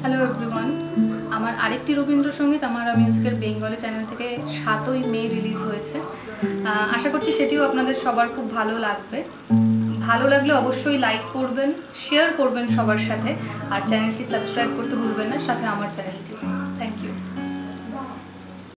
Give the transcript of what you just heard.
Hello everyone, আমার আরেকটি রবীন্দ্রসঙ্গীত আমার মিউজিকের বেঙ্গলি চ্যানেল থেকে 7ই মে রিলিজ হয়েছে। আশা করছি সেটিও আপনাদের সবার খুব ভালো লাগবে। ভালো লাগলে অবশ্যই লাইক করবেন, শেয়ার করবেন সবার সাথে, আর চ্যানেলটি সাবস্ক্রাইব করতে ভুলবেন না, সাথে আমার চ্যানেলটি।